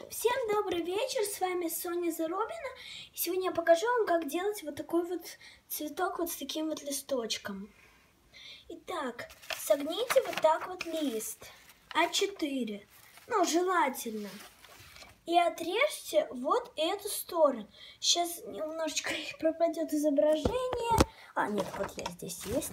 Всем добрый вечер, с вами Соня Заробина. И сегодня я покажу вам, как делать вот такой вот цветок вот с таким вот листочком. Итак, согните вот так вот лист А4, ну желательно. И отрежьте вот эту сторону. Сейчас немножечко пропадет изображение. А, нет, вот я здесь есть.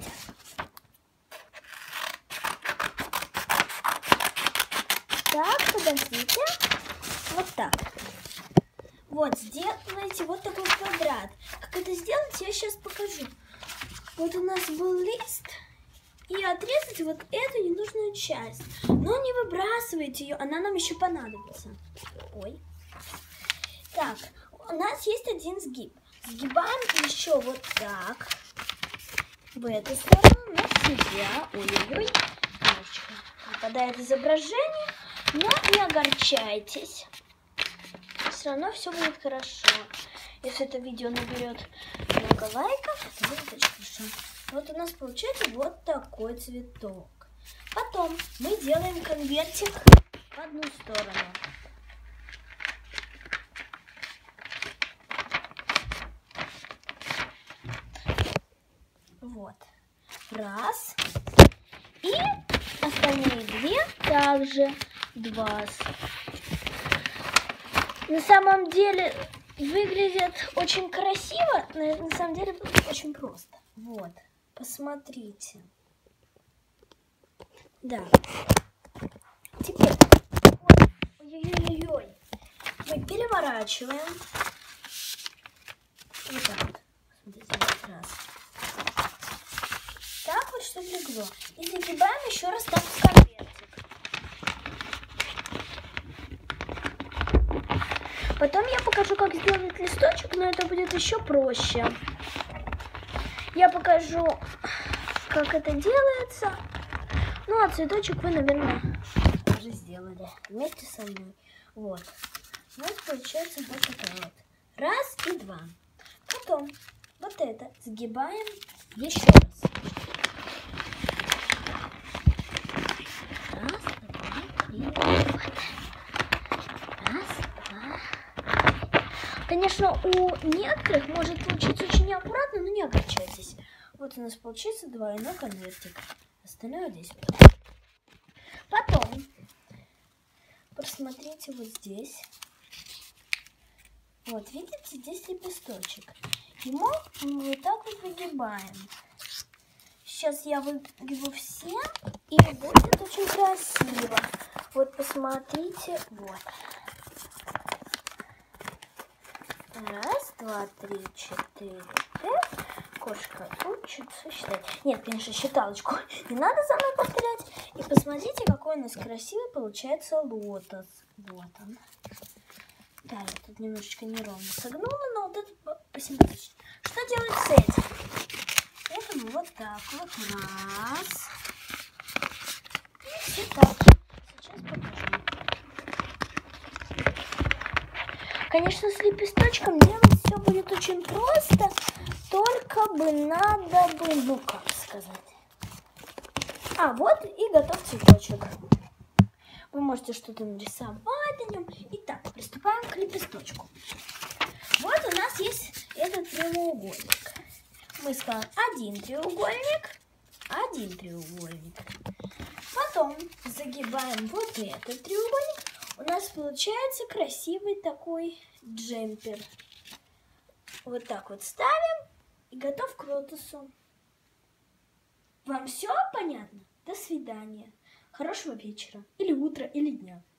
Так, подождите. Вот так. Вот, сделайте вот такой квадрат. Как это сделать, я сейчас покажу. Вот у нас был лист. И отрезать вот эту ненужную часть. Но не выбрасывайте ее, она нам еще понадобится. Ой. Так, у нас есть один сгиб. Сгибаем еще вот так. В эту сторону на себя. Ой-ой-ой. Немножечко выпадает изображение. Но не огорчайтесь. Все равно все будет хорошо. Если это видео наберет много лайков, это будет очень хорошо. Вот у нас получается вот такой цветок. Потом мы делаем конвертик в одну сторону. Вот. Раз. И остальные две также. Два. На самом деле выглядит очень красиво, но на самом деле очень просто. Вот, посмотрите. Да. Теперь, ой-ой-ой, мы переворачиваем. Вот так вот. Смотрите, раз. Так вот, чтобы легло. И загибаем еще раз так в конвертик. Потом я покажу, как сделать листочек, но это будет еще проще. Я покажу, как это делается. Ну, а цветочек вы, наверное, уже сделали вместе со мной. Вот. У нас получается вот такая вот. Раз и два. Потом вот это сгибаем еще раз. Раз, два, три, вот. Конечно, у некоторых может получиться очень неаккуратно, но не огорчайтесь. Вот у нас получится двойной конвертик. Остальное здесь. Потом просмотрите вот здесь. Вот, видите, здесь лепесточек. Ему мы вот так вот выгибаем. Сейчас я выгибу все, и будет очень красиво. Вот, посмотрите, вот. Раз, два, три, четыре, пять. Кошка учится считать. Нет, конечно, считалочку не надо за мной повторять. И посмотрите, какой у нас красивый получается лотос. Вот он. Да, я тут немножечко неровно согнула, но вот это посимпатичнее. Что делать с этим? Это мы вот так вот. Раз. И все так. Сейчас покажу. Конечно, с лепесточком делать все будет очень просто, только бы надо бы, ну как сказать. А, вот и готов цветочек. Вы можете что-то нарисовать на нем. Итак, приступаем к лепесточку. Вот у нас есть этот треугольник. Мы скажем один треугольник. Потом загибаем вот этот треугольник. У нас получается красивый такой джемпер. Вот так вот ставим и готов к лотосу. Вам все понятно? До свидания. Хорошего вечера. Или утра, или дня.